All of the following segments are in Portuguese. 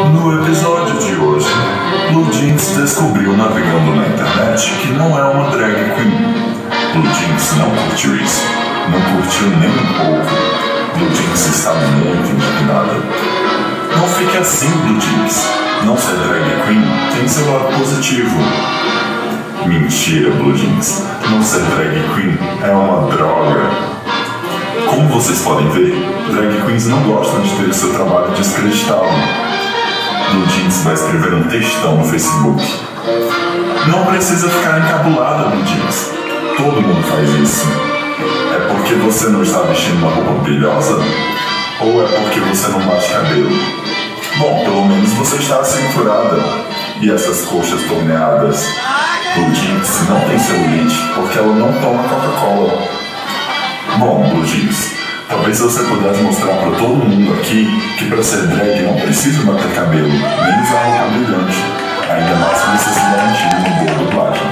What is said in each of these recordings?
No episódio de hoje, Blue Jeans descobriu navegando na internet que não é uma drag queen. Blue Jeans não curtiu isso, não curtiu nem um pouco. Blue Jeans está muito indignada. Não fique assim, Blue Jeans. Não ser drag queen tem seu lado positivo. Mentira, Blue Jeans. Não ser drag queen é uma droga. Como vocês podem ver, drag queens não gostam de ter seu trabalho descreditado. Blue Jeans vai escrever um textão no Facebook. Não precisa ficar encabulada, Blue Jeans. Todo mundo faz isso. É porque você não está vestindo uma roupa brilhosa? Ou é porque você não bate cabelo? Bom, pelo menos você está cinturada. E essas coxas torneadas? Blue Jeans não tem celulite porque ela não toma Coca-Cola. Bom, Blue Jeans, talvez você pudesse mostrar para todo mundo aqui que para ser drag não precisa bater cabelo, nem usar roupa brilhante. Ainda mais se você se garantir uma boa dublagem.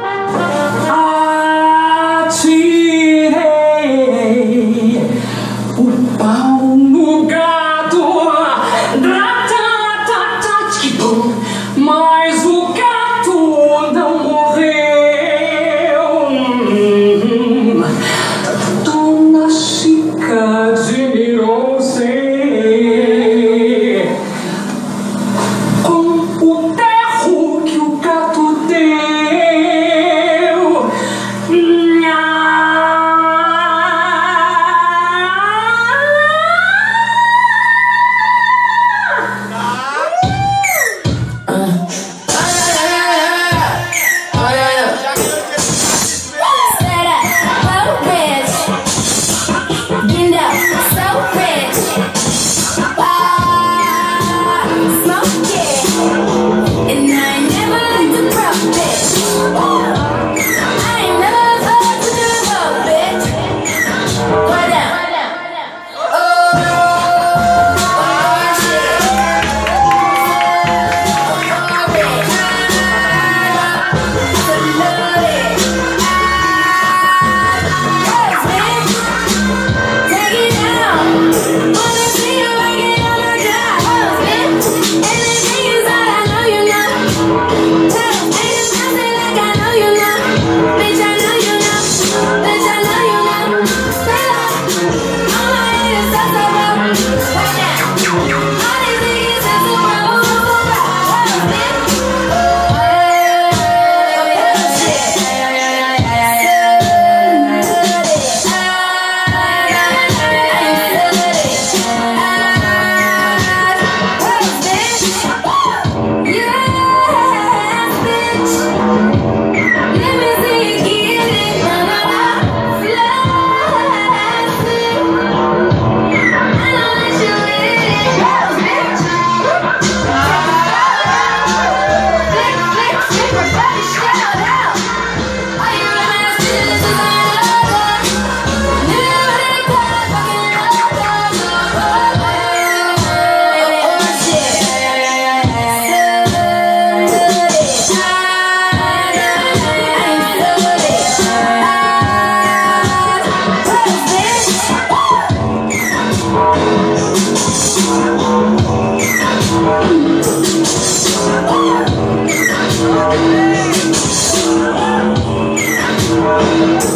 Atirei o pau no gato, mas o gato não morreu. Dona Chica admirou-se com o terro que o gato deu. Thank you.